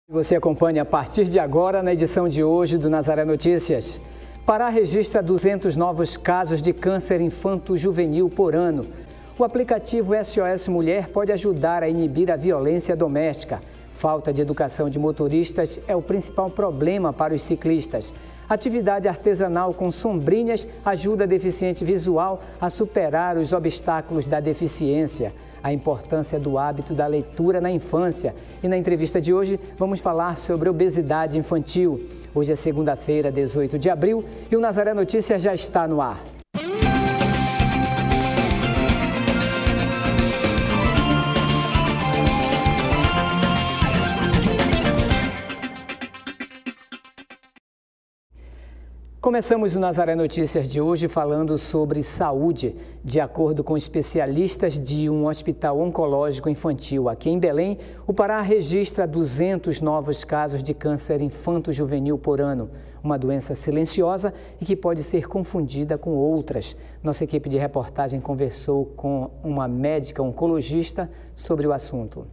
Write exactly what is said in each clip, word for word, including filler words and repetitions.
Você acompanha a partir de agora na edição de hoje do Nazaré Notícias. Pará registra duzentos novos casos de câncer infanto-juvenil por ano. O aplicativo S O S Mulher pode ajudar a inibir a violência doméstica. Falta de educação de motoristas é o principal problema para os ciclistas. Atividade artesanal com sombrinhas ajuda deficiente visual a superar os obstáculos da deficiência. A importância do hábito da leitura na infância. E na entrevista de hoje vamos falar sobre obesidade infantil. Hoje é segunda-feira, dezoito de abril, e o Nazaré Notícias já está no ar. Começamos o Nazaré Notícias de hoje falando sobre saúde. De acordo com especialistas de um hospital oncológico infantil aqui em Belém, o Pará registra duzentos novos casos de câncer infanto-juvenil por ano. Uma doença silenciosa e que pode ser confundida com outras. Nossa equipe de reportagem conversou com uma médica oncologista sobre o assunto.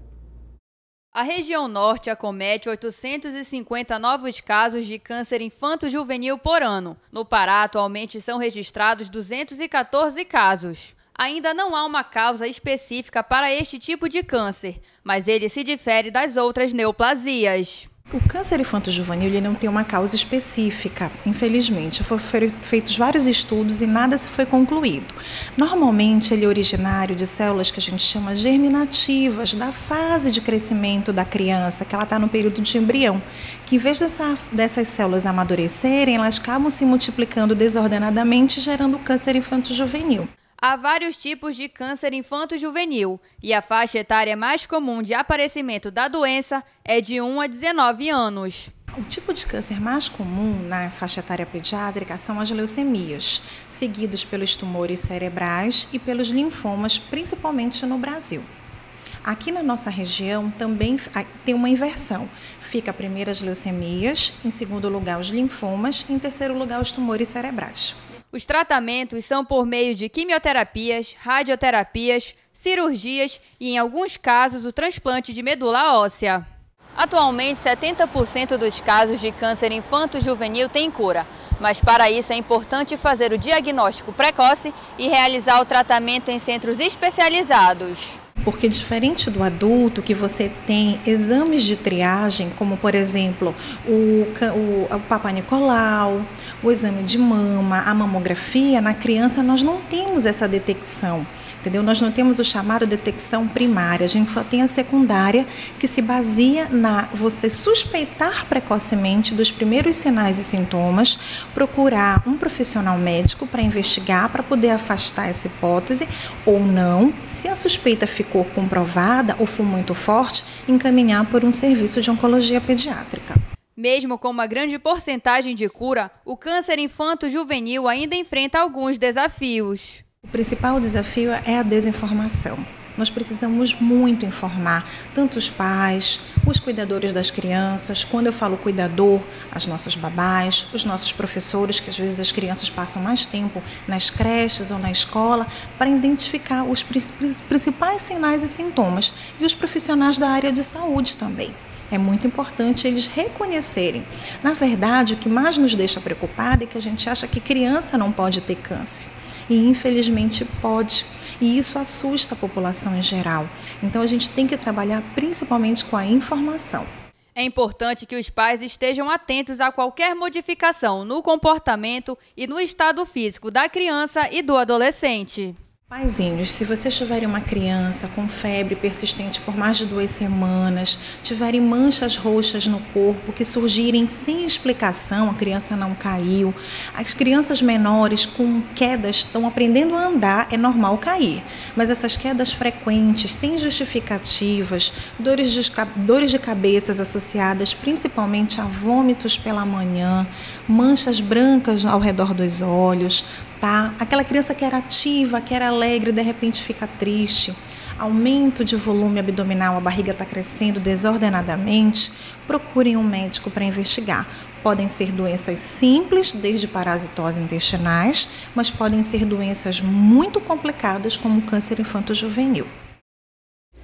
A região norte acomete oitocentos e cinquenta novos casos de câncer infanto-juvenil por ano. No Pará, atualmente são registrados duzentos e quatorze casos. Ainda não há uma causa específica para este tipo de câncer, mas ele se difere das outras neoplasias. O câncer infanto-juvenil ele não tem uma causa específica, infelizmente. Foram feitos vários estudos e nada se foi concluído. Normalmente ele é originário de células que a gente chama germinativas, da fase de crescimento da criança, que ela está no período de embrião, que em vez dessa, dessas células amadurecerem, elas acabam se multiplicando desordenadamente, gerando câncer infanto-juvenil. Há vários tipos de câncer infanto-juvenil e a faixa etária mais comum de aparecimento da doença é de um a dezenove anos. O tipo de câncer mais comum na faixa etária pediátrica são as leucemias, seguidos pelos tumores cerebrais e pelos linfomas, principalmente no Brasil. Aqui na nossa região também tem uma inversão. Fica primeiro as leucemias, em segundo lugar os linfomas e em terceiro lugar os tumores cerebrais. Os tratamentos são por meio de quimioterapias, radioterapias, cirurgias e, em alguns casos, o transplante de medula óssea. Atualmente, setenta por cento dos casos de câncer infanto-juvenil têm cura, mas para isso é importante fazer o diagnóstico precoce e realizar o tratamento em centros especializados. Porque diferente do adulto, que você tem exames de triagem, como por exemplo o, o, o Papa Nicolau, o exame de mama, a mamografia, na criança nós não temos essa detecção. Entendeu? Nós não temos o chamado detecção primária, a gente só tem a secundária, que se baseia na você suspeitar precocemente dos primeiros sinais e sintomas, procurar um profissional médico para investigar, para poder afastar essa hipótese ou não. Se a suspeita ficou comprovada ou for muito forte, encaminhar por um serviço de oncologia pediátrica. Mesmo com uma grande porcentagem de cura, o câncer infanto-juvenil ainda enfrenta alguns desafios. O principal desafio é a desinformação. Nós precisamos muito informar, tanto os pais, os cuidadores das crianças. Quando eu falo cuidador, as nossas babás, os nossos professores, que às vezes as crianças passam mais tempo nas creches ou na escola, para identificar os principais sinais e sintomas. E os profissionais da área de saúde também. É muito importante eles reconhecerem. Na verdade, o que mais nos deixa preocupado é que a gente acha que criança não pode ter câncer. E infelizmente pode, e isso assusta a população em geral. Então a gente tem que trabalhar principalmente com a informação. É importante que os pais estejam atentos a qualquer modificação no comportamento e no estado físico da criança e do adolescente. Paizinhos, se vocês tiverem uma criança com febre persistente por mais de duas semanas, tiverem manchas roxas no corpo que surgirem sem explicação, a criança não caiu, as crianças menores com quedas estão aprendendo a andar, é normal cair, mas essas quedas frequentes, sem justificativas, dores de, dores de cabeça associadas principalmente a vômitos pela manhã, manchas brancas ao redor dos olhos, tá? Aquela criança que era ativa, que era alegre, de repente fica triste, aumento de volume abdominal, a barriga está crescendo desordenadamente, procurem um médico para investigar. Podem ser doenças simples, desde parasitose intestinais, mas podem ser doenças muito complicadas, como o câncer infanto-juvenil.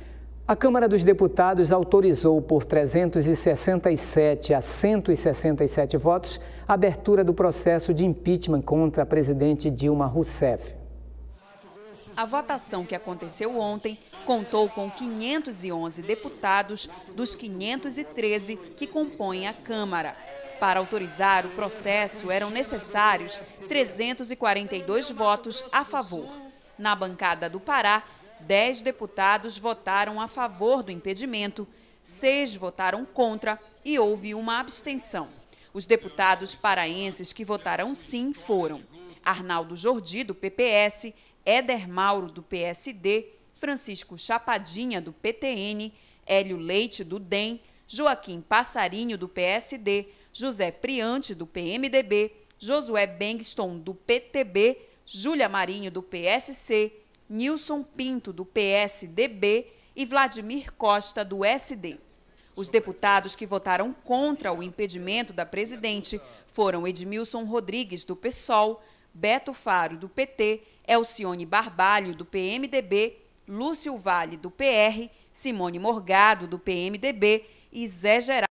A Câmara dos Deputados autorizou por trezentos e sessenta e sete a cento e sessenta e sete votos a abertura do processo de impeachment contra a presidente Dilma Rousseff. A votação que aconteceu ontem contou com quinhentos e onze deputados dos quinhentos e treze que compõem a Câmara. Para autorizar o processo, eram necessários trezentos e quarenta e dois votos a favor. Na bancada do Pará, dez deputados votaram a favor do impedimento, seis votaram contra e houve uma abstenção. Os deputados paraenses que votaram sim foram Arnaldo Jordi, do P P S, Éder Mauro, do P S D, Francisco Chapadinha, do P T N, Hélio Leite, do D E M, Joaquim Passarinho, do P S D, José Priante, do P M D B, Josué Bengston, do P T B, Júlia Marinho, do P S C, Nilson Pinto, do P S D B e Vladimir Costa, do S D. Os deputados que votaram contra o impedimento da presidente foram Edmilson Rodrigues, do PSOL, Beto Faro, do P T, Elcione Barbalho, do P M D B, Lúcio Vale, do P R, Simone Morgado, do P M D B e Zé Geraldo.